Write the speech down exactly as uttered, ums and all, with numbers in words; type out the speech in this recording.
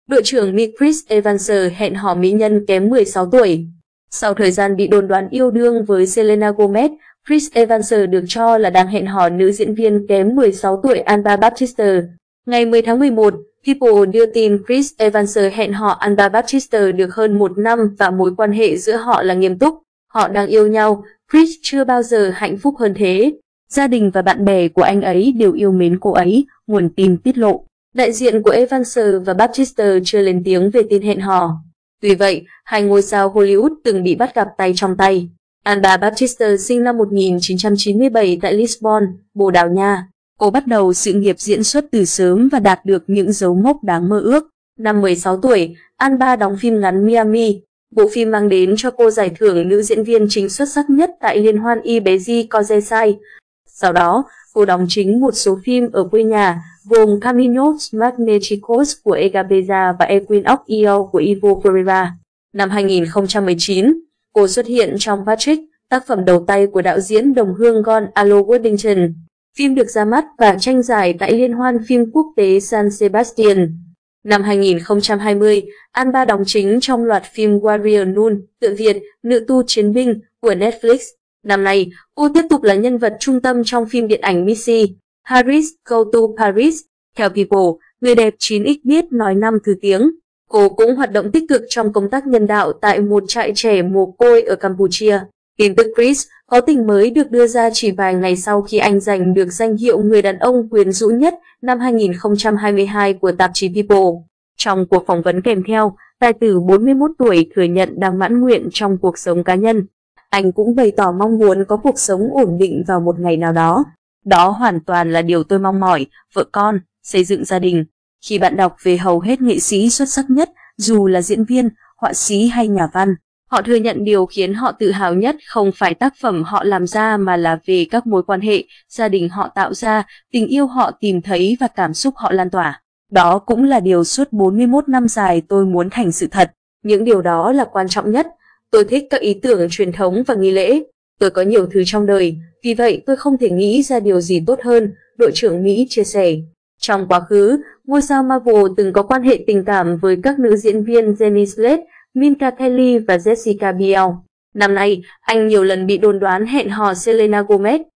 Đội trưởng Mỹ Chris Evans hẹn hò mỹ nhân kém mười sáu tuổi. Sau thời gian bị đồn đoán yêu đương với Selena Gomez, Chris Evans được cho là đang hẹn hò nữ diễn viên kém mười sáu tuổi Amber Baptiste. Ngày mười tháng mười một, People đưa tin Chris Evans hẹn hò Amber Baptiste được hơn một năm và mối quan hệ giữa họ là nghiêm túc. Họ đang yêu nhau, Chris chưa bao giờ hạnh phúc hơn thế. Gia đình và bạn bè của anh ấy đều yêu mến cô ấy, nguồn tin tiết lộ. Đại diện của Evans và Baptiste chưa lên tiếng về tin hẹn hò. Tuy vậy, hai ngôi sao Hollywood từng bị bắt gặp tay trong tay. Amber Baptiste sinh năm một nghìn chín trăm chín mươi bảy tại Lisbon, Bồ Đào Nha. Cô bắt đầu sự nghiệp diễn xuất từ sớm và đạt được những dấu mốc đáng mơ ước. Năm mười sáu tuổi, Amber đóng phim ngắn Miami. Bộ phim mang đến cho cô giải thưởng nữ diễn viên chính xuất sắc nhất tại Liên hoan Ibezi Contest. Sau đó, cô đóng chính một số phim ở quê nhà, gồm Caminos Magnéticos của Edgar Beza và Queen of Io của Ivo Pereira. Năm hai nghìn không trăm mười chín, cô xuất hiện trong Patrick, tác phẩm đầu tay của đạo diễn đồng hương Gonzalo Worthington. Phim được ra mắt và tranh giải tại Liên hoan phim quốc tế San Sebastian. Năm hai nghìn không trăm hai mươi, Amber đóng chính trong loạt phim Warrior Nun, tựa Việt, nữ tu chiến binh của Netflix. Năm nay, cô tiếp tục là nhân vật trung tâm trong phim điện ảnh Missy Harris Go to Paris. Theo People, người đẹp chín x biết nói năm thứ tiếng. Cô cũng hoạt động tích cực trong công tác nhân đạo tại một trại trẻ mồ côi ở Campuchia. Tin tức Chris có tình mới được đưa ra chỉ vài ngày sau khi anh giành được danh hiệu người đàn ông quyến rũ nhất năm hai nghìn không trăm hai mươi hai của tạp chí People. Trong cuộc phỏng vấn kèm theo, tài tử bốn mươi mốt tuổi thừa nhận đang mãn nguyện trong cuộc sống cá nhân. Anh cũng bày tỏ mong muốn có cuộc sống ổn định vào một ngày nào đó. Đó hoàn toàn là điều tôi mong mỏi, vợ con, xây dựng gia đình. Khi bạn đọc về hầu hết nghệ sĩ xuất sắc nhất, dù là diễn viên, họa sĩ hay nhà văn, họ thừa nhận điều khiến họ tự hào nhất không phải tác phẩm họ làm ra mà là về các mối quan hệ, gia đình họ tạo ra, tình yêu họ tìm thấy và cảm xúc họ lan tỏa. Đó cũng là điều suốt bốn mươi mốt năm dài tôi muốn thành sự thật. Những điều đó là quan trọng nhất. Tôi thích các ý tưởng truyền thống và nghi lễ. Tôi có nhiều thứ trong đời, vì vậy tôi không thể nghĩ ra điều gì tốt hơn, đội trưởng Mỹ chia sẻ. Trong quá khứ, ngôi sao Marvel từng có quan hệ tình cảm với các nữ diễn viên Jenny Slate, Minka Kelly và Jessica Biel. Năm nay, anh nhiều lần bị đồn đoán hẹn hò Selena Gomez.